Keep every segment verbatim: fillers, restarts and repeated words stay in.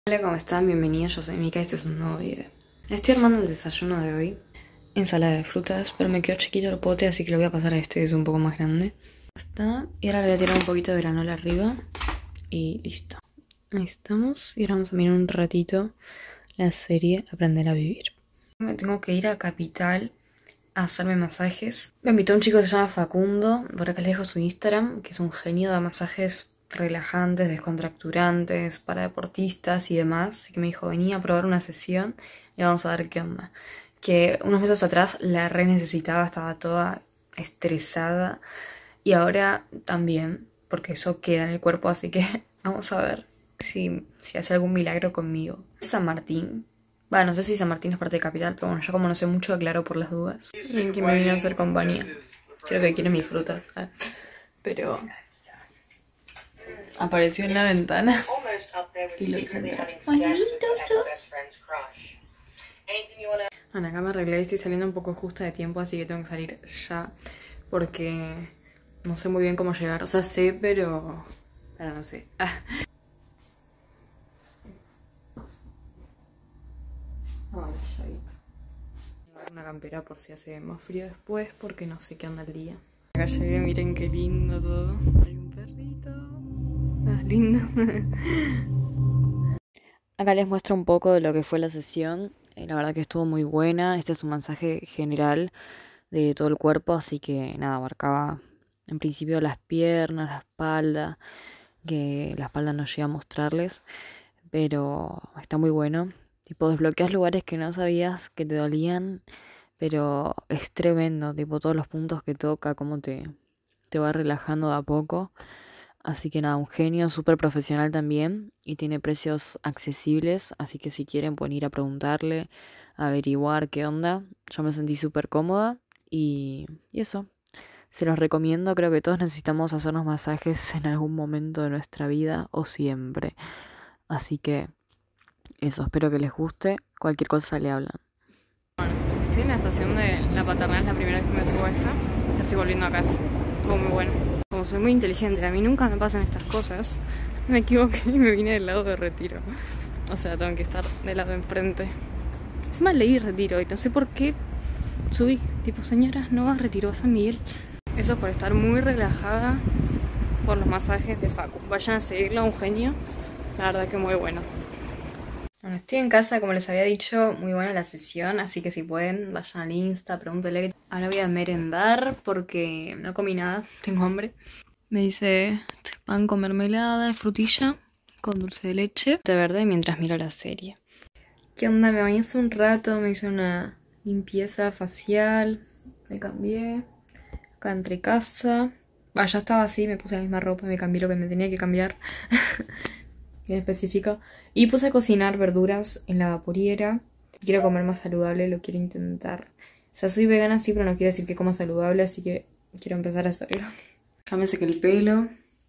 Hola, ¿cómo están? Bienvenidos, yo soy Mika y este es un nuevo video. Estoy armando el desayuno de hoy. Ensalada de frutas, pero me quedó chiquito el pote, así que lo voy a pasar a este que es un poco más grande. Ya está. Y ahora le voy a tirar un poquito de granola arriba. Y listo. Ahí estamos. Y ahora vamos a mirar un ratito la serie Aprender a Vivir. Me tengo que ir a Capital a hacerme masajes. Me invitó un chico que se llama Facundo. Por acá les dejo su Instagram, que es un genio de masajes relajantes, descontracturantes, para deportistas y demás. Así que me dijo, vení a probar una sesión y vamos a ver qué onda. Que unos meses atrás la re necesitaba, estaba toda estresada. Y ahora también, porque eso queda en el cuerpo, así que vamos a ver si, si hace algún milagro conmigo. San Martín. Bueno, no sé si San Martín es parte de Capital, pero bueno, yo como no sé mucho, aclaro por las dudas. Y en que me vino a hacer compañía. Creo que quiere mis frutas. ¿eh? Pero apareció en la ventana y lo hice entrar. Bueno, acá me arreglé y estoy saliendo un poco justa de tiempo, así que tengo que salir ya. Porque no sé muy bien cómo llegar. O sea, sé, pero... pero no sé. Ah. Ay, ya vi. Tengo una campera por si hace más frío después, porque no sé qué onda el día. Acá llegué, miren qué lindo todo. Hay un perrito. Ah, lindo. Acá les muestro un poco de lo que fue la sesión. La verdad que estuvo muy buena. Este es un masaje general de todo el cuerpo, así que nada, abarcaba en principio las piernas, la espalda, que la espalda no llega a mostrarles, pero está muy bueno. Tipo, desbloqueas lugares que no sabías que te dolían, pero es tremendo, tipo, todos los puntos que toca, cómo te, te va relajando de a poco. Así que nada, un genio, súper profesional también, y tiene precios accesibles, así que si quieren pueden ir a preguntarle, a averiguar qué onda. Yo me sentí súper cómoda y, y eso, se los recomiendo. Creo que todos necesitamos hacernos masajes en algún momento de nuestra vida o siempre. Así que eso, espero que les guste. Cualquier cosa le hablan. Bueno, estoy en la estación de La Paternal, es la primera vez que me subo a esta. Ya estoy volviendo a casa. Estuvo muy bueno. Como soy muy inteligente, a mí nunca me pasan estas cosas. Me equivoqué y me vine del lado de Retiro. O sea, tengo que estar del lado de enfrente. Es más, leí Retiro y no sé por qué subí. Tipo, señora, no vas a Retiro, a San Miguel. Eso es por estar muy relajada por los masajes de Facu. Vayan a seguirlo, a un genio. La verdad que muy bueno. Bueno, estoy en casa, como les había dicho, muy buena la sesión, así que si pueden, vayan al Insta, pregúntenle. Ahora voy a merendar porque no comí nada, tengo hambre. Me hice pan con mermelada, frutilla, con dulce de leche, té verde, mientras miro la serie. ¿Qué onda? Me bañé hace un rato, me hice una limpieza facial, me cambié, acá entré casa. Ah, ya estaba así, me puse la misma ropa, me cambié lo que me tenía que cambiar. Bien específico. Y puse a cocinar verduras en la vaporiera. Quiero comer más saludable, lo quiero intentar. O sea, soy vegana sí, pero no quiere decir que como saludable, así que quiero empezar a hacerlo. Ya me sequé el pelo.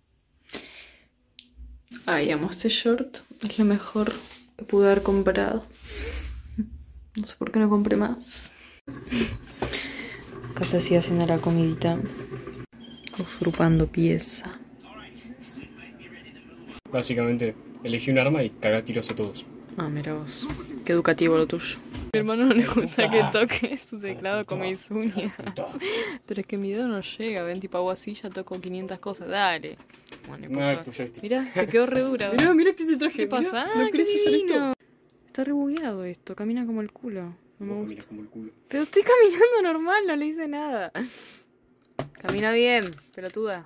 Ay, amo este short. Es lo mejor que pude haber comprado. No sé por qué no compré más. Acá se sigue haciendo la comidita. Ofrupando pieza. Básicamente, elegí un arma y caga tiros a todos. Ah, mira vos. Qué educativo lo tuyo. A mi hermano no le gusta que toque su teclado con mis uñas. Pero es que mi dedo no llega. Ven, tipo hago así, ya toco quinientas cosas. Dale. Bueno, mira, se quedó re dura. Mira, mira que te traje. ¿Qué pasa? ¿No crees usar esto? Está re bugueado esto. Camina como el culo. No me gusta. Como el culo. Pero estoy caminando normal, no le hice nada. Camina bien, pelotuda.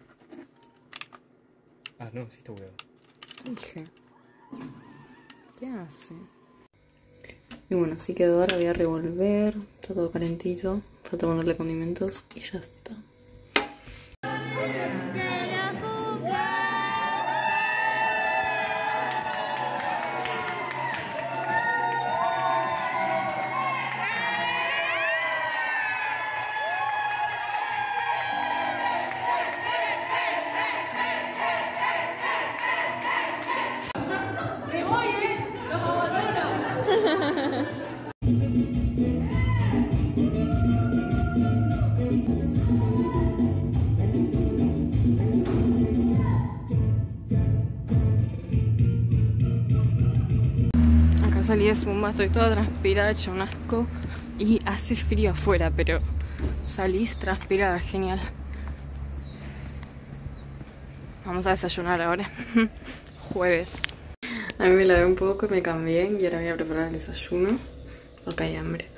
Ah, no, sí está bugueado. Dije. ¿Qué hace? Y bueno, así quedó. Ahora voy a revolver. Está todo calentito. Falta ponerle condimentos y ya está. salí de Zumba, estoy toda transpirada, hecha un asco. Y hace frío afuera, pero salís transpirada, genial. Vamos a desayunar ahora. Jueves. A mí me lavé un poco y me cambié y ahora voy a preparar el desayuno porque hay hambre.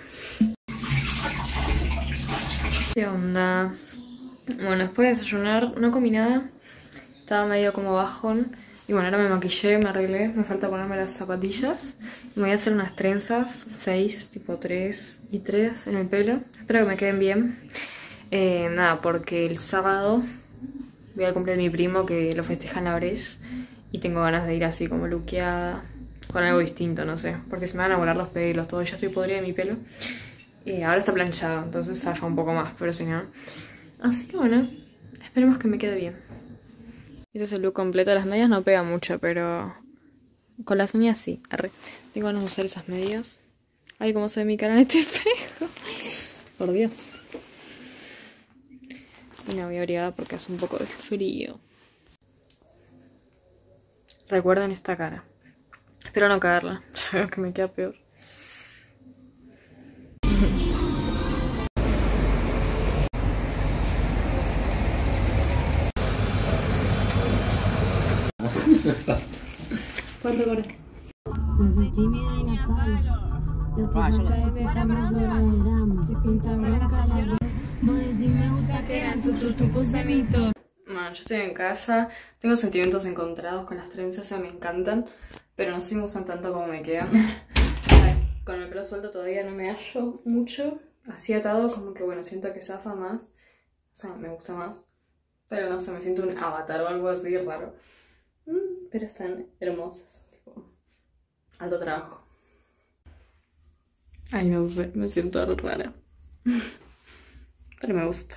¿Qué onda? Bueno, después de desayunar no comí nada. Estaba medio como bajón. Y bueno, ahora me maquillé, me arreglé. Me falta ponerme las zapatillas. Me voy a hacer unas trenzas, seis, tipo tres y tres en el pelo. Espero que me queden bien. Eh, nada, porque el sábado voy al cumple de mi primo que lo festeja en la Breche. Y tengo ganas de ir así como luqueada, con algo distinto, no sé. Porque se me van a volar los pelos, todo. Ya estoy podrida de mi pelo. Y ahora está planchado, entonces zafa un poco más, pero si no. Así que bueno, esperemos que me quede bien. Este es el look completo. Las medias no pega mucho, pero con las uñas sí. Arre. Tengo ganas de usar esas medias. Ay, cómo se ve mi cara en este espejo. Por Dios. Y me voy abrigada porque hace un poco de frío. Recuerden esta cara. Espero no caerla. Ya veo que me queda peor. ¿Cuánto cobra? No soy tímida y no palo. Yo te saca de drama sobre drama. Si pinta blanca, vos decís me gusta que eran tu tu tu posemito. Bueno, yo estoy en casa. Tengo sentimientos encontrados con las trenzas, o sea, me encantan. Pero no sé si me gustan tanto como me quedan. Con el pelo suelto todavía no me hallo mucho. Así atado, como que bueno, siento que zafa más. O sea, me gusta más. Pero no sé, me siento un avatar o algo así raro. Mm, pero están hermosas. Tipo, alto trabajo. Ay, no sé, me siento rara. Pero me gusta.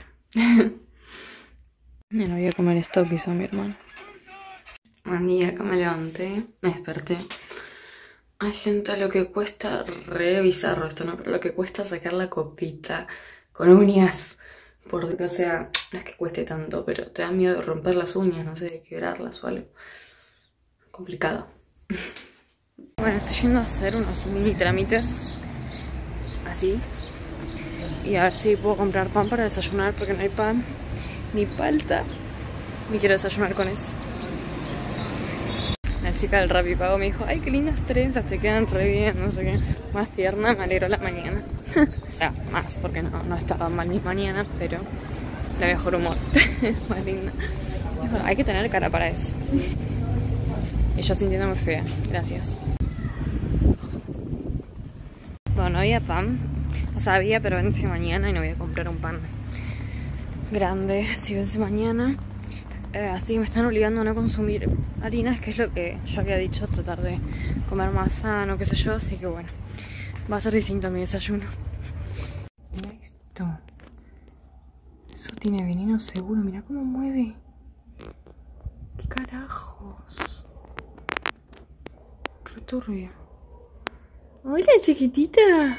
Bueno, voy a comer esto que hizo mi hermano. Buen día, acá me levanté, me desperté. Ay, gente, lo que cuesta, re bizarro esto, ¿no? Pero lo que cuesta sacar la copita con uñas. Por, o sea, no es que cueste tanto, pero te da miedo de romper las uñas, no sé, de quebrarlas o algo. Complicado. Bueno, estoy yendo a hacer unos mini trámites. Así. Y a ver si puedo comprar pan para desayunar, porque no hay pan ni palta. Ni quiero desayunar con eso. La chica del Rapipago me dijo, ay, qué lindas trenzas, te quedan re bien, no sé qué. Más tierna, me alegró la mañana. Ya, más, porque no, no estaba mal mis mañanas, pero de mejor humor. Más linda. Dijo, hay que tener cara para eso. Y yo sintiéndome fea, gracias. Bueno, no había pan. O sea, había, pero vence mañana y no voy a comprar un pan grande si vence mañana. Eh, así que me están obligando a no consumir harinas, que es lo que yo había dicho, tratar de comer más sano, qué sé yo. Así que bueno, va a ser distinto a mi desayuno. Mira esto. Eso tiene veneno seguro, mira cómo mueve. ¿Qué carajos? Re turbio. Hola, chiquitita.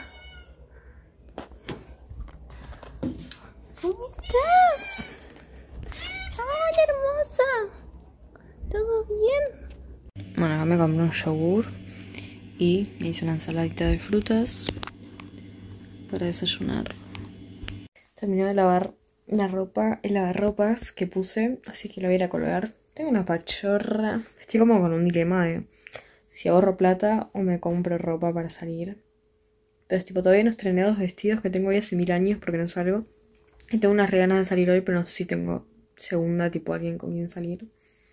¿Cómo estás? ¡Hola, hermosa! ¿Todo bien? Bueno, acá me compré un yogur y me hice una ensaladita de frutas para desayunar. Terminé de lavar la ropa, el lavarropas que puse, así que lo voy a ir a colgar. Tengo una pachorra. Estoy como con un dilema de si ahorro plata o me compro ropa para salir. Pero es tipo, todavía no estrené los vestidos que tengo hoy hace mil años porque no salgo. Y tengo unas re ganas de salir hoy, pero no sé si tengo segunda, tipo alguien con quien salir.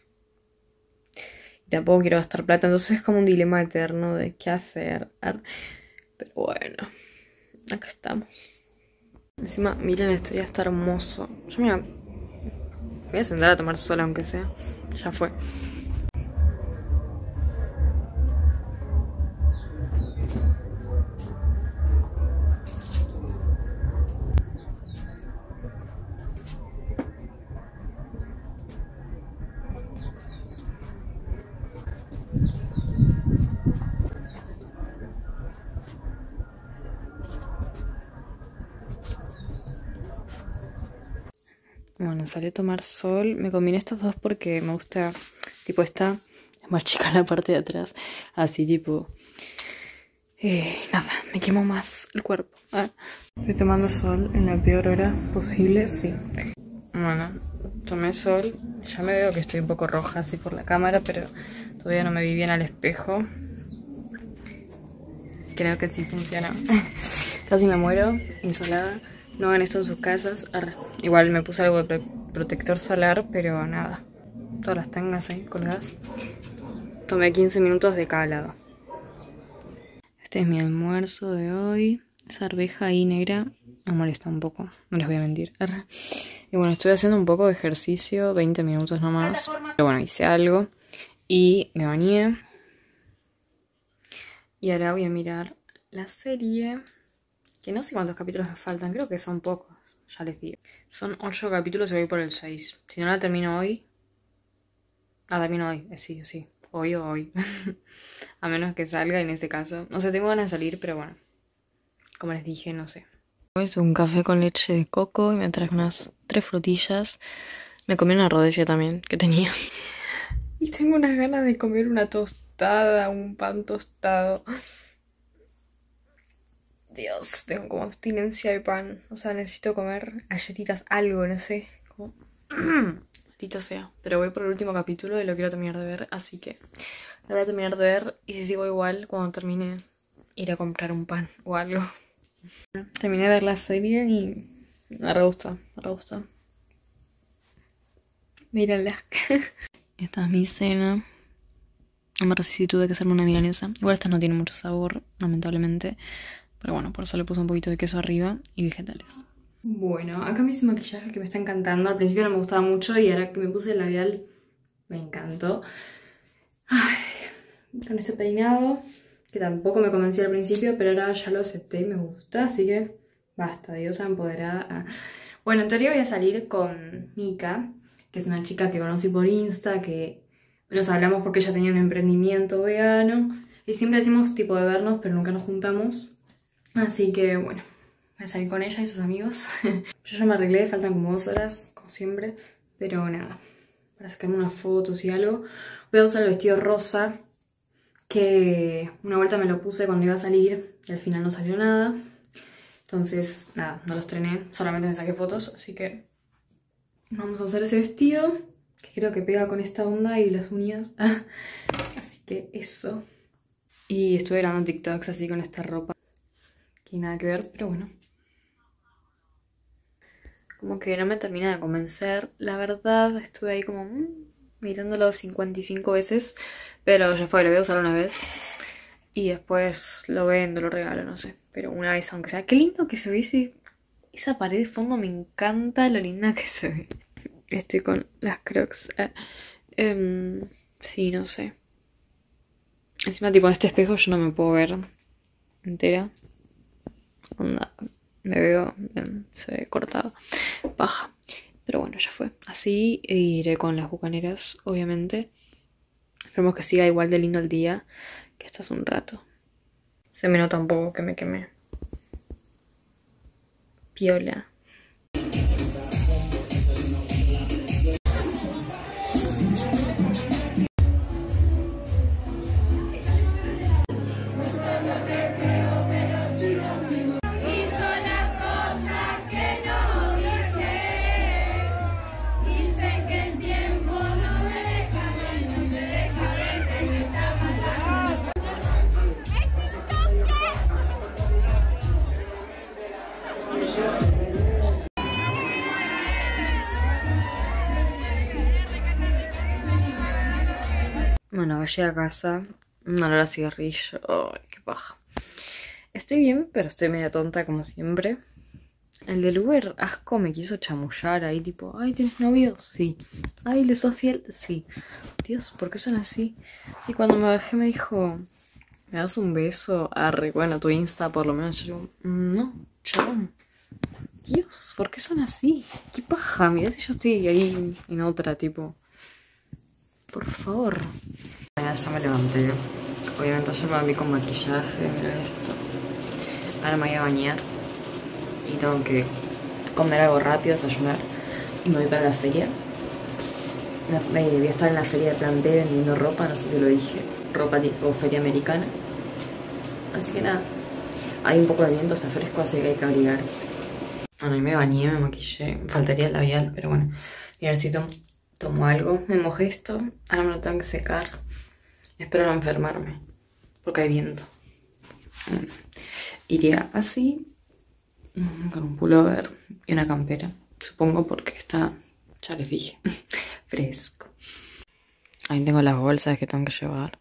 Y tampoco quiero gastar plata, entonces es como un dilema eterno de qué hacer. Pero bueno, acá estamos. Encima, miren, este día está hermoso. Yo me voy a, me voy a sentar a tomar sol, aunque sea. Ya fue. Bueno, salí a tomar sol. Me combiné estos dos porque me gusta, tipo, esta es más chica la parte de atrás. Así, tipo, Eh, nada, me quemo más el cuerpo. Ah. Estoy tomando sol en la peor hora posible, sí. Bueno, tomé sol. Ya me veo que estoy un poco roja así por la cámara, pero todavía no me vi bien al espejo. Creo que sí funciona. Casi me muero, insolada. No hagan esto en sus casas. Arre. Igual me puse algo de protector solar, pero nada. Todas las tengas ahí colgadas. Tomé quince minutos de cada lado. Este es mi almuerzo de hoy. Esa arveja ahí negra me molesta un poco, no les voy a mentir. Arre. Y bueno, estoy haciendo un poco de ejercicio, veinte minutos nomás. Pero bueno, hice algo y me bañé. Y ahora voy a mirar la serie. Que no sé cuántos capítulos me faltan, creo que son pocos, ya les digo. Son ocho capítulos y voy por el seis. Si no la termino hoy... Ah, termino hoy, eh, sí, sí. Hoy o hoy. A menos que salga en ese caso. No sé, tengo ganas de salir, pero bueno. Como les dije, no sé. Hoy es un café con leche de coco y me traje unas tres frutillas. Me comí una rodilla también que tenía. Y tengo unas ganas de comer una tostada, un pan tostado. Dios, tengo como abstinencia de pan. O sea, necesito comer galletitas, algo, no sé. Como... maldita sea. Pero voy por el último capítulo y lo quiero terminar de ver, así que lo voy a terminar de ver. Y si sigo igual, cuando termine, iré a comprar un pan o algo. Terminé de ver la serie y me re gusta, me re gusta. Mírenla. Esta es mi cena. No me resistí, tuve que hacerme una milanesa. Igual esta no tiene mucho sabor, lamentablemente. Pero bueno, por eso le puse un poquito de queso arriba y vegetales. Bueno, acá me hice maquillaje que me está encantando. Al principio no me gustaba mucho y ahora que me puse el labial me encantó. Ay, con este peinado, que tampoco me convencía al principio, pero ahora ya lo acepté y me gusta, así que basta, diosa empoderada. Bueno, en teoría voy a salir con Mika, que es una chica que conocí por Insta, que nos hablamos porque ella tenía un emprendimiento vegano y siempre decimos tipo de vernos, pero nunca nos juntamos. Así que bueno, voy a salir con ella y sus amigos. Yo ya me arreglé, faltan como dos horas, como siempre, pero nada, para sacarme unas fotos y algo. Voy a usar el vestido rosa, que una vuelta me lo puse cuando iba a salir y al final no salió nada. Entonces, nada, no lo estrené, solamente me saqué fotos, así que vamos a usar ese vestido, que creo que pega con esta onda y las uñas. Así que eso. Y estuve grabando TikToks así con esta ropa, que nada que ver, pero bueno. Como que no me termina de convencer. La verdad, estuve ahí como mmm, mirándolo cincuenta y cinco veces, pero ya fue, lo voy a usar una vez. Y después lo vendo, lo regalo, no sé. Pero una vez aunque sea. Qué lindo que se ve ese, esa pared de fondo, me encanta lo linda que se ve. Estoy con las Crocs. Eh, eh, sí, no sé. Encima tipo en este espejo yo no me puedo ver entera. Onda, me veo, eh, se ve cortado. Paja. Pero bueno, ya fue. Así iré con las bucaneras, obviamente. Esperemos que siga igual de lindo el día, que hasta hace un rato. Se me nota un poco que me quemé. Piola. Bueno, llegué a casa, un olor a cigarrillo, ay, qué paja. Estoy bien, pero estoy media tonta como siempre. El del Uber, asco, me quiso chamullar ahí, tipo, ay, ¿tienes novio? Sí. Ay, ¿le sos fiel? Sí. Dios, ¿por qué son así? Y cuando me bajé me dijo, ¿me das un beso? Arre, bueno, tu Insta por lo menos. Yo digo, no, chabón. Dios, ¿por qué son así? Qué paja, mirá si yo estoy ahí en otra, tipo... Por favor. Ya, ya me levanté. Obviamente ayer me vi con maquillaje. Miren esto. Ahora me voy a bañar. Y tengo que comer algo rápido, desayunar. Y me voy para la feria. Voy a estar en la feria de Plan B vendiendo ropa. No sé si lo dije. Ropa tipo feria americana. Así que nada, hay un poco de viento, está fresco, así que hay que abrigarse. Bueno, y me bañé, me maquillé, me faltaría el labial, pero bueno. Y a ver si tomo, tomo algo. Me mojé esto, ahora me lo tengo que secar. Espero no enfermarme, porque hay viento. Bueno, iría así, con un pullover y una campera, supongo, porque está, ya les dije, fresco. Ahí tengo las bolsas que tengo que llevar.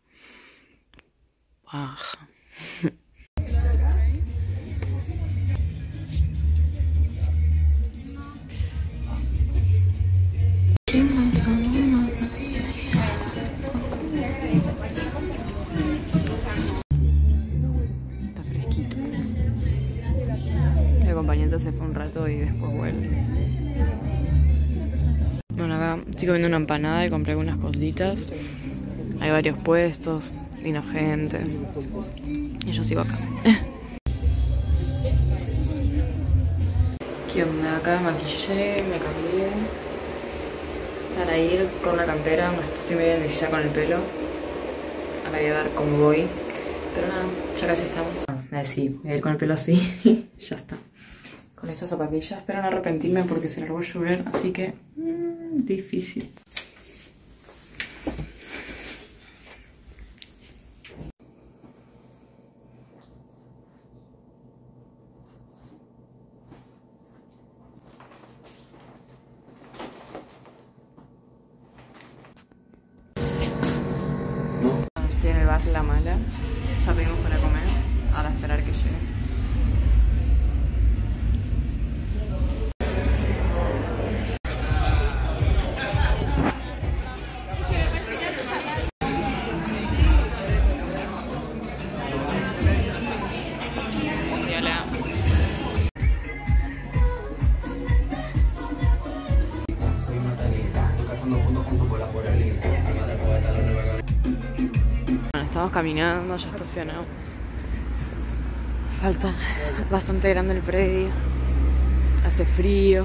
Baja. Está fresquito. Mi acompañante se fue un rato y después vuelve. Bueno, acá estoy comiendo una empanada y compré unas cositas. Hay varios puestos, vino gente. Y yo sigo acá. ¿Qué onda? Acá me maquillé, me cambié. Para ir con una campera, estoy medio indecisa con el pelo. Ahora voy a ver cómo voy. Pero nada, ya casi estamos. Bueno, me decidí, voy a ir con el pelo así. Ya está. Con esas zapatillas. Espero no arrepentirme porque se largó a llover, así que... Mmm, difícil. Estoy en el bar La Mala. Ya pedimos para comer. Ahora esperar que llegue. Bueno, estamos caminando, ya estacionamos. Falta bastante grande el predio. Hace frío.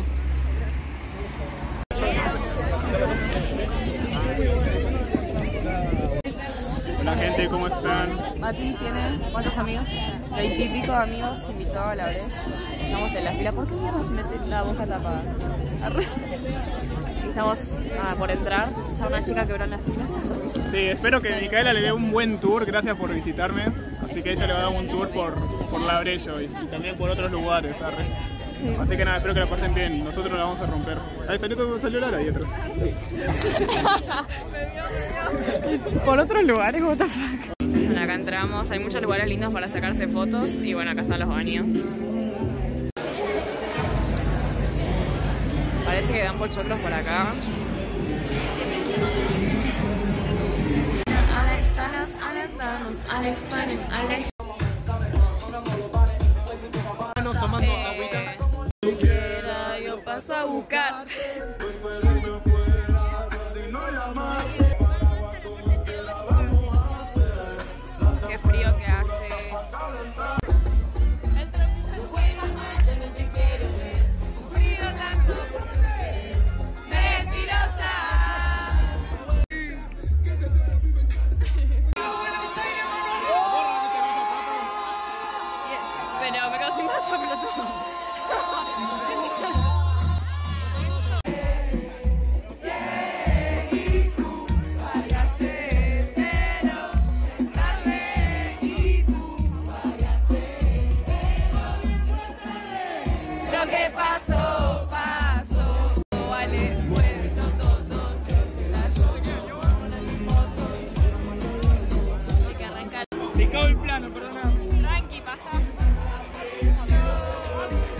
Hola gente, ¿cómo están? Mati tiene, ¿cuántos amigos? Veintipico amigos que invitó a la vez. Estamos en la fila. ¿Por qué mierda se mete la boca tapada? Arre. Y estamos ah, por entrar. Ya una chica quebró en la fila. Sí, espero que Micaela le dé un buen tour, gracias por visitarme. Así que ella le va a dar un tour por, por La Brello y, y también por otros lugares, arre. Así que nada, espero que la pasen bien. Nosotros la vamos a romper. Ahí salió, todo, salió Lara ahí atrás. Por otros lugares, what the fuck. Bueno, acá entramos, hay muchos lugares lindos para sacarse fotos. Y bueno, acá están los baños. Parece que dan pochoclos por acá. Alex, Alex. Tomando Eh, agüita. tú quiera, yo paso a buscar. Qué frío que hace. Pero me quedo sin brazo, pelotudo. Lo que pasó, pasó. Vale, muerto todo. La suya, mi moto. Hay que arrancar. Te cago el plano, perdona. Tranqui, pasa.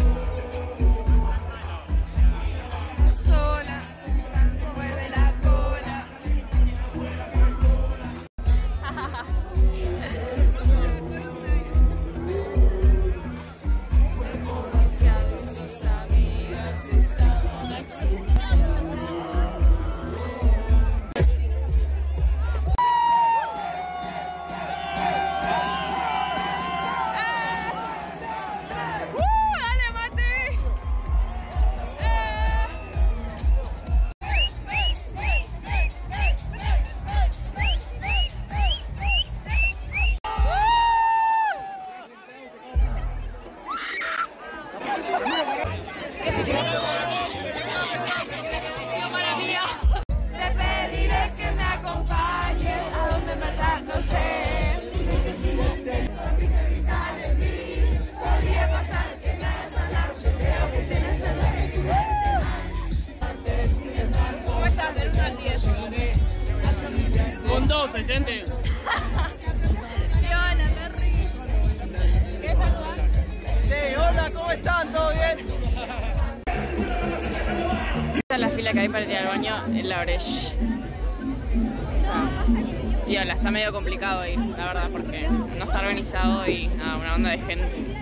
que hay para ir al baño en la Breche. O sea, viola, está medio complicado ir, la verdad, porque no está organizado y nada, una banda de gente.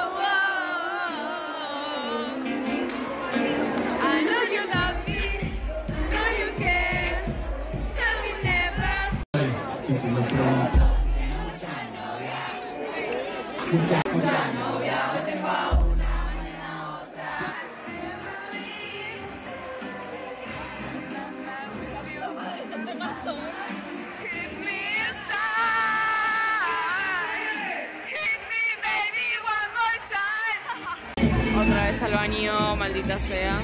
Otra vez al baño, maldita sea.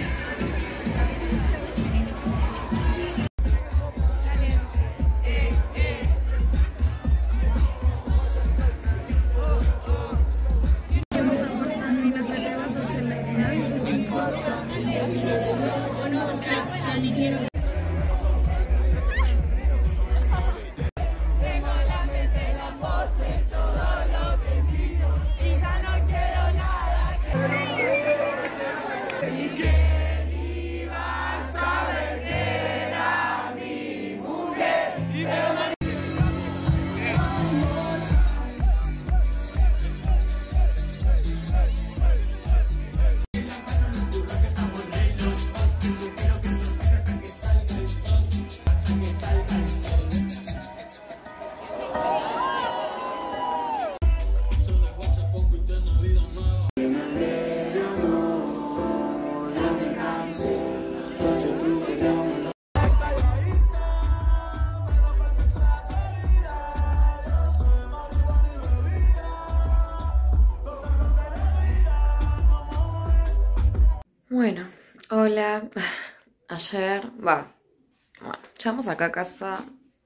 Bueno, hola. Ayer, va. Bueno, llegamos acá a casa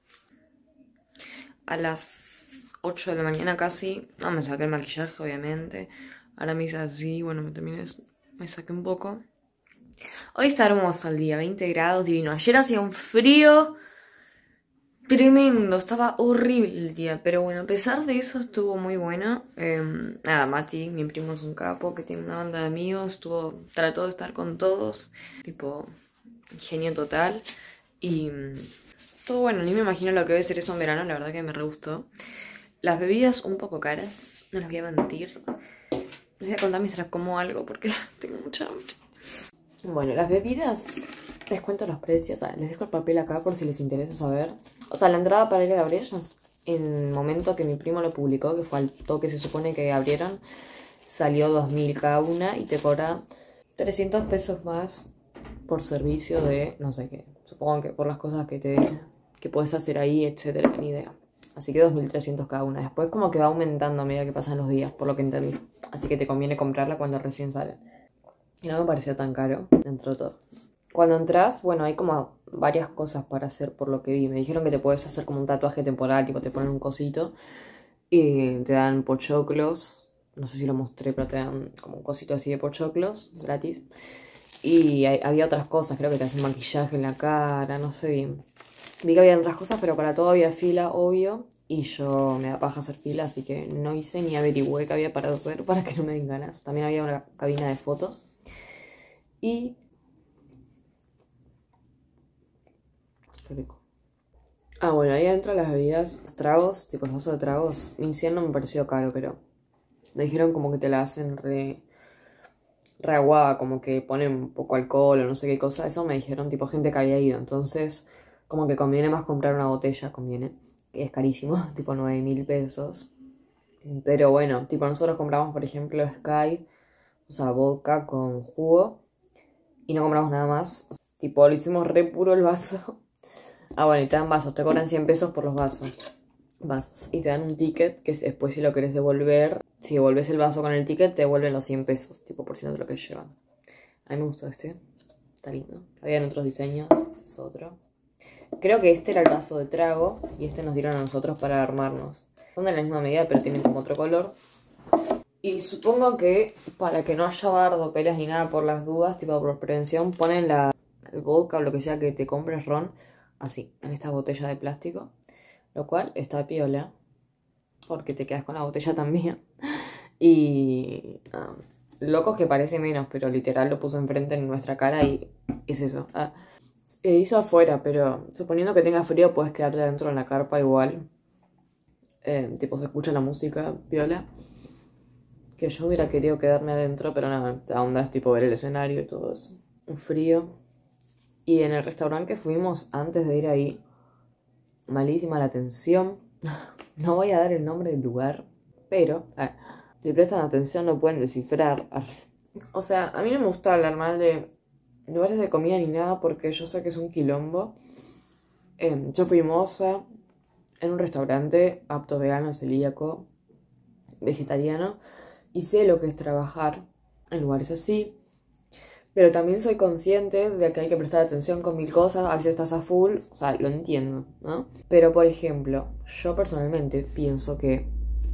a las ocho de la mañana casi. No me saqué el maquillaje, obviamente. Ahora me hice así, bueno, me terminé, me saqué un poco. Hoy está hermoso el día, veinte grados, divino. Ayer hacía un frío tremendo, estaba horrible el día. Pero bueno, a pesar de eso estuvo muy bueno. Eh, nada, Mati, mi primo es un capo que tiene una banda de amigos. Estuvo, trató de estar con todos. Tipo, genio total. Y todo bueno, ni me imagino lo que debe ser eso en verano, la verdad que me re gustó. Las bebidas un poco caras, no les voy a mentir. Les voy a contar mientras como algo porque tengo mucha hambre. Bueno, las bebidas, les cuento los precios. Ah, les dejo el papel acá por si les interesa saber. O sea, la entrada para ir a la Breche, en el momento que mi primo lo publicó, que fue al toque se supone que abrieron, salió dos mil cada una y te cobra trescientos pesos más por servicio de no sé qué. Supongo que por las cosas que te que puedes hacer ahí, etcétera, ni idea. Así que dos mil trescientos cada una. Después como que va aumentando a medida que pasan los días, por lo que entendí. Así que te conviene comprarla cuando recién sale. Y no me pareció tan caro, dentro de todo. Cuando entras, bueno, hay como varias cosas para hacer por lo que vi. Me dijeron que te puedes hacer como un tatuaje temporal, tipo te ponen un cosito y te dan pochoclos. No sé si lo mostré, pero te dan como un cosito así de pochoclos, gratis. Y hay, había otras cosas, creo que te hacen maquillaje en la cara, no sé bien. Vi que había otras cosas, pero para todo había fila, obvio. Y yo me da paja hacer fila, así que no hice ni averigüé qué había para hacer para que no me den ganas. También había una cabina de fotos. Y... qué rico. Ah, bueno, ahí adentro las bebidas, los tragos, tipo el vaso de tragos. Mi cien no me pareció caro, pero me dijeron como que te la hacen re... re aguada, como que ponen un poco alcohol o no sé qué cosa. Eso me dijeron, tipo gente que había ido. Entonces, como que conviene más comprar una botella, conviene. Que es carísimo, tipo nueve mil pesos. Pero bueno, tipo nosotros compramos, por ejemplo, Sky, o sea, vodka con jugo. Y no compramos nada más. O sea, tipo, lo hicimos re puro el vaso. Ah, bueno, y te dan vasos. Te cobran cien pesos por los vasos. Vasos. Y te dan un ticket que después si lo querés devolver, si devolves el vaso con el ticket, te devuelven los cien pesos. Tipo, por si no te lo querés llevar. A mí me gustó este. Está lindo. Habían otros diseños. Ese es otro. Creo que este era el vaso de trago. Y este nos dieron a nosotros para armarnos. Son de la misma medida, pero tienen como otro color. Y supongo que para que no haya bardo, peleas ni nada por las dudas, tipo por prevención, ponen la, el vodka o lo que sea que te compres ron, así, en esta botella de plástico. Lo cual está piola, porque te quedas con la botella también. Y, um, locos que parece menos, pero literal lo puso enfrente en nuestra cara y es eso. Ah, eh, hizo afuera, pero suponiendo que tenga frío puedes quedarte adentro en la carpa igual. Eh, tipo se escucha la música, viola. Que yo hubiera querido quedarme adentro, pero nada, la onda es tipo ver el escenario y todo eso. Un frío. Y en el restaurante que fuimos antes de ir ahí, malísima la atención. No voy a dar el nombre del lugar, pero eh, si prestan atención lo pueden descifrar. O sea, a mí no me gusta hablar mal de lugares de comida ni nada porque yo sé que es un quilombo. Eh, yo fui moza en un restaurante apto vegano, celíaco, vegetariano, y sé lo que es trabajar en lugares así. Pero también soy consciente de que hay que prestar atención con mil cosas. A veces estás a full, o sea, lo entiendo, ¿no? Pero, por ejemplo, yo personalmente pienso que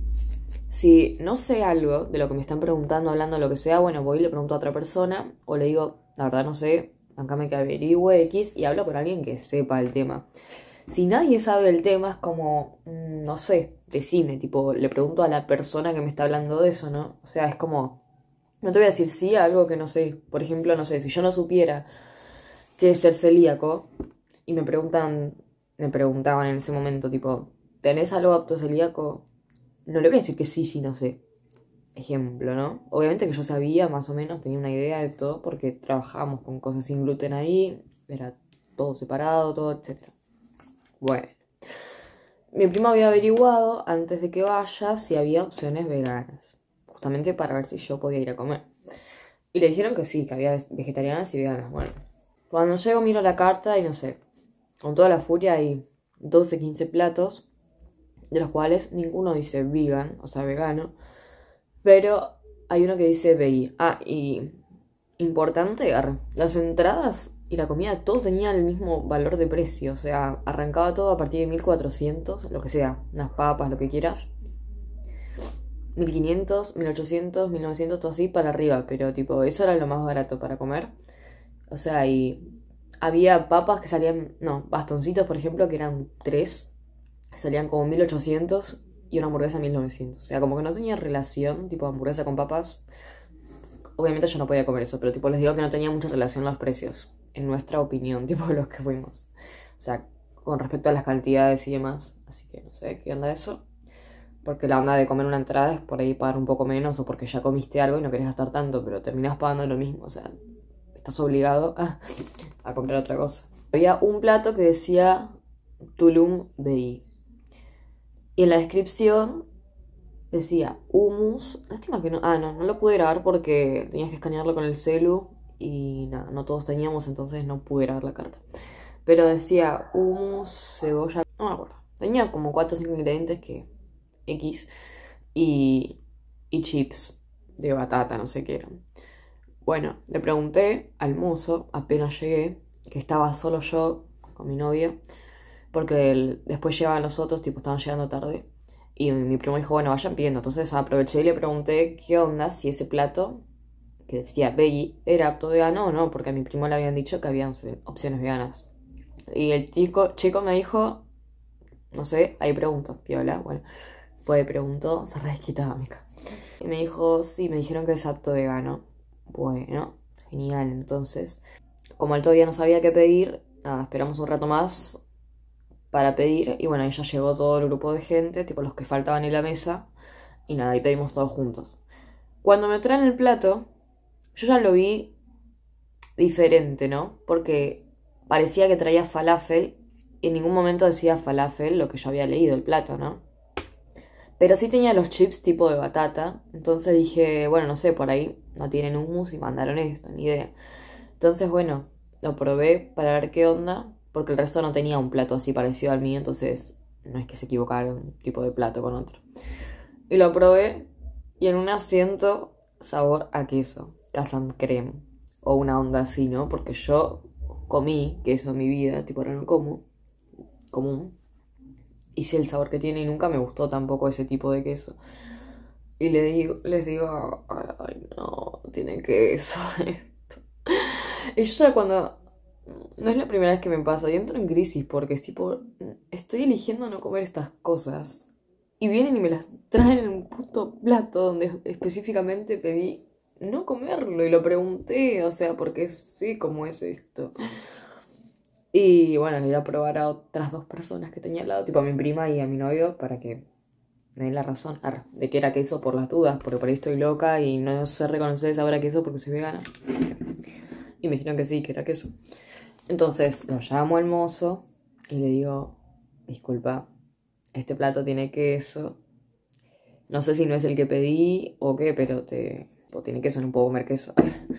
si no sé algo de lo que me están preguntando, hablando, lo que sea, bueno, voy y le pregunto a otra persona o le digo, la verdad no sé, bancame que averigüe X y hablo con alguien que sepa el tema. Si nadie sabe el tema, es como, no sé, de cine, tipo, le pregunto a la persona que me está hablando de eso, ¿no? O sea, es como... No te voy a decir sí a algo que no sé. Por ejemplo, no sé, si yo no supiera qué es ser celíaco y me preguntan, me preguntaban en ese momento, tipo, ¿tenés algo apto celíaco? No le voy a decir que sí, sí, no sé. Ejemplo, ¿no? Obviamente que yo sabía, más o menos, tenía una idea de todo porque trabajábamos con cosas sin gluten ahí, era todo separado, todo, etcétera. Bueno. Mi prima había averiguado antes de que vaya si había opciones veganas. Justamente para ver si yo podía ir a comer. Y le dijeron que sí, que había vegetarianas y veganas. Bueno, cuando llego miro la carta y no sé, con toda la furia hay doce, quince platos, de los cuales ninguno dice vegan, o sea, vegano, pero hay uno que dice veggie. Ah, y importante, las entradas y la comida, todo tenía el mismo valor de precio, o sea, arrancaba todo a partir de mil cuatrocientos, lo que sea, unas papas, lo que quieras. mil quinientos, mil ochocientos, mil novecientos, todo así para arriba, pero tipo, eso era lo más barato para comer. O sea, y había papas que salían, no, bastoncitos, por ejemplo, que eran tres, que salían como mil ochocientos y una hamburguesa mil novecientos. O sea, como que no tenía relación, tipo hamburguesa con papas. Obviamente yo no podía comer eso, pero tipo les digo que no tenía mucha relación los precios, en nuestra opinión, tipo los que fuimos. O sea, con respecto a las cantidades y demás. Así que no sé qué onda eso. Porque la onda de comer una entrada es por ahí pagar un poco menos o porque ya comiste algo y no querés gastar tanto, pero terminás pagando lo mismo, o sea, estás obligado a, a comprar otra cosa. Había un plato que decía Tulum Veggie. Y en la descripción decía hummus. Lástima que no, ah, no, no lo pude grabar porque tenías que escanearlo con el celu y nada, no todos teníamos, entonces no pude grabar la carta. Pero decía hummus, cebolla, no me acuerdo. Tenía como cuatro o cinco ingredientes que... X y, y chips de batata, no sé qué eran. Bueno, le pregunté al mozo apenas llegué, que estaba solo yo con mi novio, porque el, después llegaban los otros, tipo estaban llegando tarde, y mi primo dijo, bueno, vayan pidiendo. Entonces aproveché y le pregunté qué onda, si ese plato que decía veggie era apto vegano o no, porque a mi primo le habían dicho que había opciones veganas. Y el chico, chico me dijo, no sé, ahí pregunto, piola, bueno. Fue, preguntó, se re desquitaba, mica. Y me dijo, sí, me dijeron que es apto vegano. Bueno, genial, entonces. Como él todavía no sabía qué pedir, nada, esperamos un rato más para pedir. Y bueno, ahí ya llegó todo el grupo de gente, tipo los que faltaban en la mesa. Y nada, y pedimos todos juntos. Cuando me traen el plato, yo ya lo vi diferente, ¿no? Porque parecía que traía falafel. Y en ningún momento decía falafel lo que yo había leído el plato, ¿no? Pero sí tenía los chips tipo de batata. Entonces dije, bueno, no sé, por ahí no tienen hummus y mandaron esto, ni idea. Entonces, bueno, lo probé para ver qué onda. Porque el resto no tenía un plato así parecido al mío. Entonces, no es que se equivocaron tipo de plato con otro. Y lo probé. Y en un asiento, sabor a queso. Casam creme. O una onda así, ¿no? Porque yo comí queso en mi vida. Tipo, ahora no como. Común. Y sé el sabor que tiene y nunca me gustó tampoco ese tipo de queso. Y le digo, les digo, ay no, tiene queso esto. Y yo ya cuando... No es la primera vez que me pasa y entro en crisis porque es tipo, estoy eligiendo no comer estas cosas. Y vienen y me las traen en un puto plato donde específicamente pedí no comerlo y lo pregunté, o sea, porque sé cómo es esto. Y bueno, le iba a probar a otras dos personas que tenía al lado, tipo a mi prima y a mi novio, para que me den la razón arre, de que era queso por las dudas, porque por ahí estoy loca y no sé reconocer esa hora queso porque soy vegana. Y me dijeron que sí, que era queso. Entonces lo llamo al mozo y le digo, disculpa, este plato tiene queso. No sé si no es el que pedí o qué, pero te, pues tiene queso, no puedo comer queso.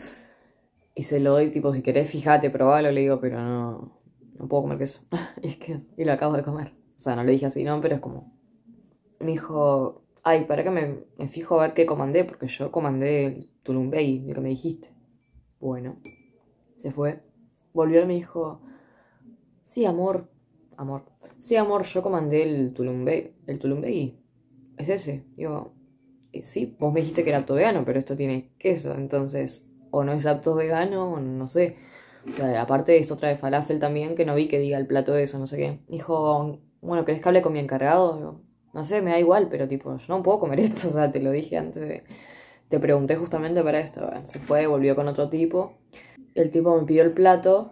Y se lo doy, tipo, si querés, fíjate, probalo, le digo, pero no, no puedo comer queso. Y es que, y lo acabo de comer. O sea, no le dije así, no, pero es como... Me dijo, ay, para que me, me fijo a ver qué comandé, porque yo comandé el tulumbey, lo que me dijiste. Bueno, se fue. Volvió y me dijo, sí, amor, amor. Sí, amor, yo comandé el tulumbey, el tulumbey. ¿Es ese? Digo, eh, sí, vos me dijiste que era apto vegano, pero esto tiene queso, entonces... O no es apto vegano, o no sé. O sea, aparte de esto trae falafel también, que no vi que diga el plato de eso, no sé qué. Dijo, bueno, ¿querés que hable con mi encargado? Digo, no sé, me da igual, pero tipo, yo no puedo comer esto, o sea, te lo dije antes de... Te pregunté justamente para esto. Bueno, se fue, volvió con otro tipo. El tipo me pidió el plato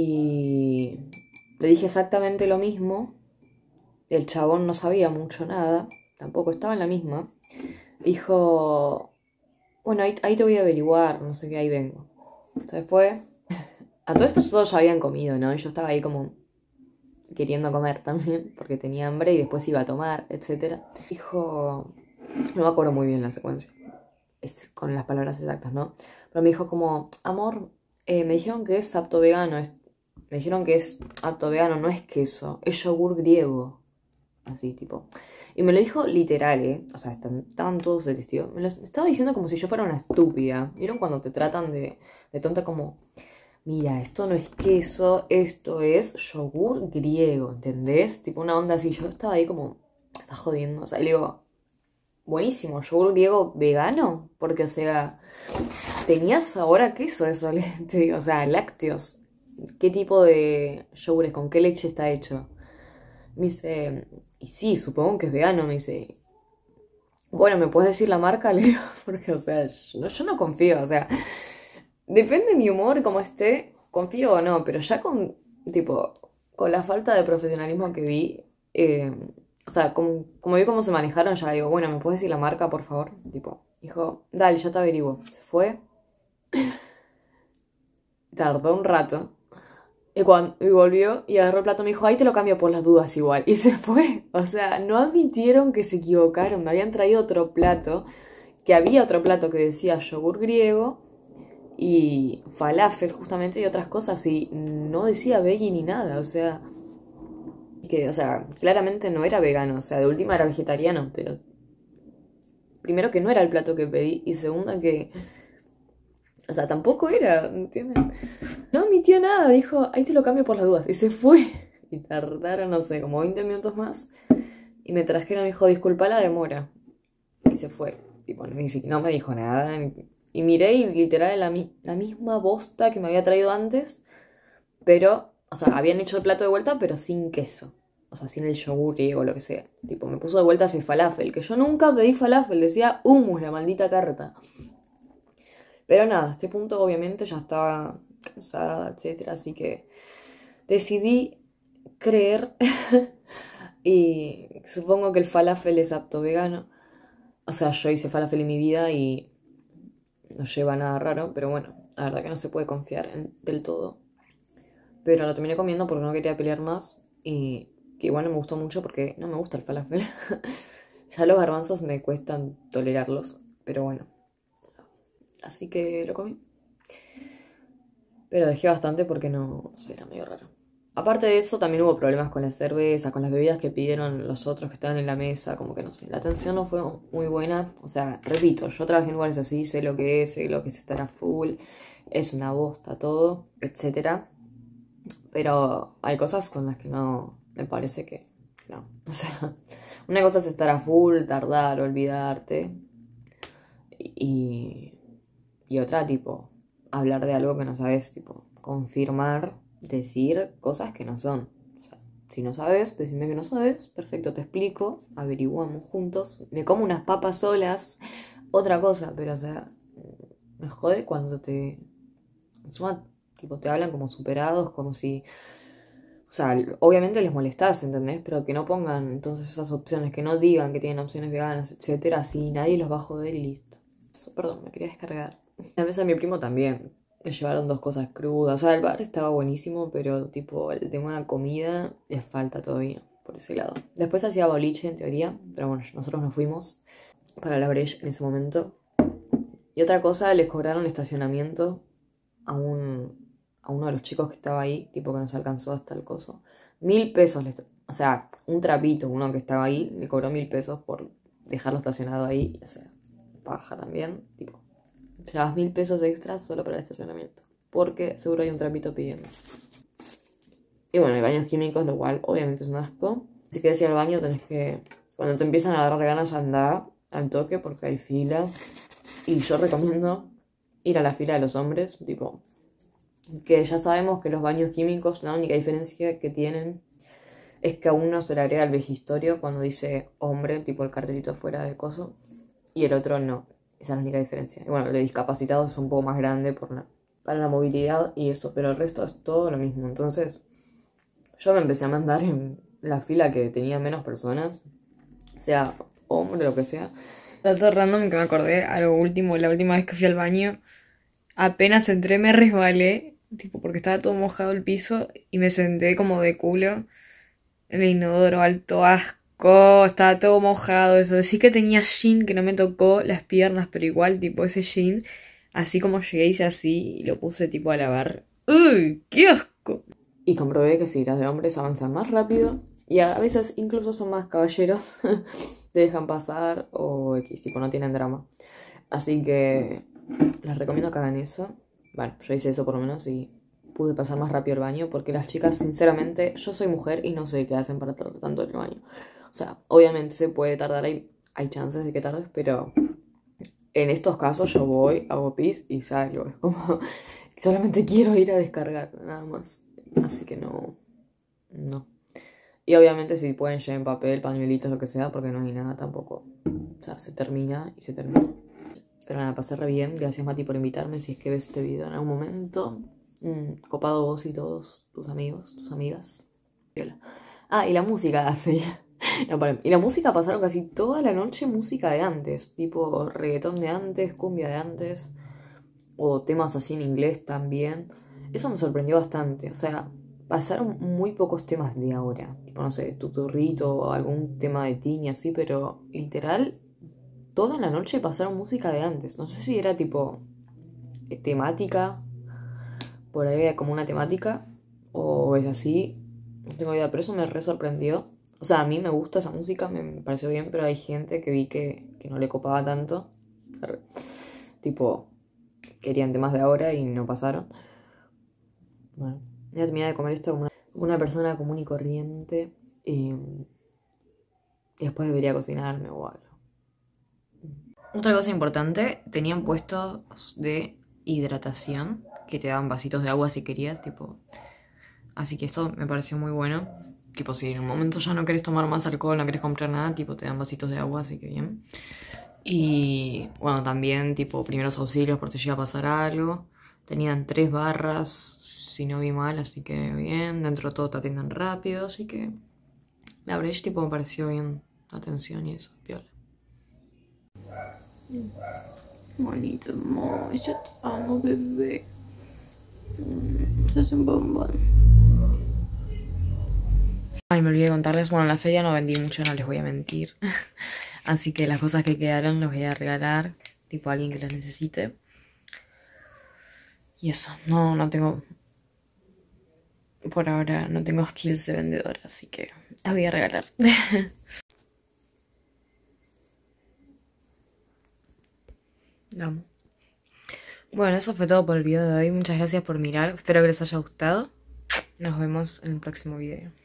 y le dije exactamente lo mismo. El chabón no sabía mucho nada, tampoco estaba en la misma. Dijo... Bueno, ahí, ahí te voy a averiguar, no sé qué, ahí vengo. Se fue. A todo esto todos ya habían comido, ¿no? Y yo estaba ahí como queriendo comer también, porque tenía hambre y después iba a tomar, etcétera. Dijo... No me acuerdo muy bien la secuencia, es, con las palabras exactas, ¿no? Pero me dijo como, amor, eh, me dijeron que es apto vegano. Es, me dijeron que es apto vegano, no es queso, es yogur griego. Así, tipo... Y me lo dijo literal, ¿eh? O sea, están, estaban todos de testigo. Me lo estaba diciendo como si yo fuera una estúpida. ¿Vieron cuando te tratan de, de tonta como... Mira, esto no es queso, esto es yogur griego, ¿entendés? Tipo una onda así. Yo estaba ahí como... Me está jodiendo. O sea, y le digo... Buenísimo, yogur griego vegano. Porque, o sea... Tenía sabor a queso eso, te digo. O sea, lácteos. ¿Qué tipo de yogures? ¿Con qué leche está hecho? Me dice... Y sí, supongo que es vegano, me dice. Bueno, ¿me puedes decir la marca? Le digo, porque, o sea, yo, yo no confío, o sea, depende de mi humor, cómo esté, confío o no, pero ya con, tipo, con la falta de profesionalismo que vi, eh, o sea, como, como vi cómo se manejaron, ya digo, bueno, ¿me puedes decir la marca, por favor? Tipo, dijo, dale, ya te averiguo. Se fue. Tardó un rato. Y, cuando, y volvió y agarró el plato y me dijo, ahí te lo cambio por las dudas igual. Y se fue. O sea, no admitieron que se equivocaron. Me habían traído otro plato, que había otro plato que decía yogur griego y falafel justamente y otras cosas. Y no decía veggie ni nada. O sea, que, o sea, claramente no era vegano. O sea, de última era vegetariano. Pero primero que no era el plato que pedí. Y segundo que... O sea, tampoco era, ¿entienden? No admitió nada, dijo, ahí te lo cambio por las dudas. Y se fue. Y tardaron, no sé, como veinte minutos más. Y me trajeron, me dijo, disculpa la demora. Y se fue. Y bueno, ni siquiera no me dijo nada. Y miré y literal la, la misma bosta que me había traído antes. Pero, o sea, habían hecho el plato de vuelta, pero sin queso. O sea, sin el yogur griego o lo que sea. Tipo, me puso de vuelta ese falafel. Que yo nunca pedí falafel, decía hummus, la maldita carta. Pero nada, a este punto obviamente ya estaba cansada, etcétera. Así que decidí creer y supongo que el falafel es apto vegano. O sea, yo hice falafel en mi vida y no lleva nada raro. Pero bueno, la verdad que no se puede confiar en, del todo. Pero lo terminé comiendo porque no quería pelear más. Y que igual no me gustó mucho porque no me gusta el falafel. Ya los garbanzos me cuestan tolerarlos. Pero bueno. Así que lo comí. Pero dejé bastante porque no, no sé, era medio raro. Aparte de eso, también hubo problemas con la cerveza, con las bebidas que pidieron los otros que estaban en la mesa. Como que no sé, la atención no fue muy buena. O sea, repito, yo trabajé en lugares así, sé lo que es, sé lo que es estar a full. Es una bosta todo, etcétera. Pero hay cosas con las que no, me parece que, que no. O sea, una cosa es estar a full, tardar, olvidarte. Y... Y otra, tipo, hablar de algo que no sabes, tipo, confirmar, decir cosas que no son. O sea, si no sabes, decime que no sabes, perfecto, te explico, averiguamos juntos. Me como unas papas solas, otra cosa, pero o sea, Me jode cuando te... Encima, tipo, te hablan como superados, como si... O sea, obviamente les molestás, ¿entendés? Pero que no pongan entonces esas opciones, que no digan que tienen opciones veganas, etcétera, así nadie los va a joder y listo. Perdón, me quería descargar. La mesa de mi primo también. Le llevaron dos cosas crudas. O sea, el bar estaba buenísimo, pero tipo, el tema de la comida les falta todavía por ese lado. Después hacía boliche en teoría, pero bueno, nosotros nos fuimos para la Breche en ese momento. Y otra cosa, les cobraron estacionamiento a un... a uno de los chicos que estaba ahí, tipo que nos alcanzó hasta el coso. Mil pesos, le, o sea, un trapito, uno que estaba ahí, le cobró mil pesos por dejarlo estacionado ahí, o sea, paja también, tipo, te das mil pesos extras solo para el estacionamiento, porque seguro hay un trapito pidiendo. Y bueno, el baño químicos, lo cual obviamente es un asco. Si quieres ir al baño tenés que, cuando te empiezan a agarrar ganas, andar al toque porque hay fila. Y yo recomiendo ir a la fila de los hombres, tipo... que ya sabemos que los baños químicos, la única diferencia que tienen es que a uno se le agrega el vejistorio cuando dice hombre, tipo el cartelito afuera del coso, y el otro no. Esa es la única diferencia. Y bueno, el de discapacitados es un poco más grande por la, para la movilidad y eso, pero el resto es todo lo mismo. Entonces, yo me empecé a mandar en la fila que tenía menos personas, sea hombre o lo que sea. Dato random que me acordé, a lo último, la última vez que fui al baño, apenas entré me resbalé, tipo porque estaba todo mojado el piso y me senté como de culo en el inodoro, alto asco, estaba todo mojado, eso. Sí que tenía jean que no me tocó las piernas, pero igual tipo ese jean, así como llegué hice así y lo puse tipo a lavar. ¡Uy! ¡Qué asco! Y comprobé que sí, las de hombres avanzan más rápido y a veces incluso son más caballeros, te dejan pasar o X, tipo no tienen drama. Así que... les recomiendo que hagan eso. Bueno, yo hice eso por lo menos y pude pasar más rápido el baño porque las chicas, sinceramente, yo soy mujer y no sé qué hacen para tardar tanto en el baño. O sea, obviamente se puede tardar, hay, hay chances de que tardes, pero en estos casos yo voy, hago pis y salgo. Es como, solamente quiero ir a descargar, nada más. Así que no, no. Y obviamente si pueden llevar papel, pañuelitos, lo que sea, porque no hay nada tampoco. O sea, se termina y se termina. Pero nada, pasé re bien. Gracias, Mati, por invitarme. Si es que ves este video en algún momento. Mm, copado vos y todos tus amigos, tus amigas. Ah, y la música. Sí. No, para... Y la música pasaron casi toda la noche música de antes. Tipo reggaetón de antes, cumbia de antes. O temas así en inglés también. Eso me sorprendió bastante. O sea, pasaron muy pocos temas de ahora. Tipo, no sé, Tuturrito o algún tema de Tini así. Pero literal... toda la noche pasaron música de antes. No sé si era tipo temática. Por ahí había como una temática. O es así. No tengo idea. Pero eso me re sorprendió. O sea, a mí me gusta esa música. Me, me pareció bien. Pero hay gente que vi que, que no le copaba tanto. Tipo, querían temas de ahora y no pasaron. Bueno, voy a terminar de comer esto como una, una persona común y corriente. Y, y después debería cocinarme o algo. Otra cosa importante, tenían puestos de hidratación que te daban vasitos de agua si querías, tipo. Así que esto me pareció muy bueno. Tipo, si en un momento ya no querés tomar más alcohol, no querés comprar nada, tipo, te dan vasitos de agua, así que bien. Y bueno, también, tipo, primeros auxilios por si llega a pasar algo. Tenían tres barras, si no vi mal, así que bien. Dentro de todo te atienden rápido, así que la Breche, tipo, me pareció bien. Atención y eso, piola. Bonito, amor, yo te amo, bebé. Es un bombón. Ay, me olvidé de contarles, bueno, en la feria no vendí mucho, no les voy a mentir. Así que las cosas que quedaron las voy a regalar, tipo a alguien que las necesite. Y eso, no, no tengo... Por ahora no tengo skills de vendedora, así que las voy a regalar. No. Bueno, eso fue todo por el video de hoy. Muchas gracias por mirar. Espero que les haya gustado. Nos vemos en el próximo video.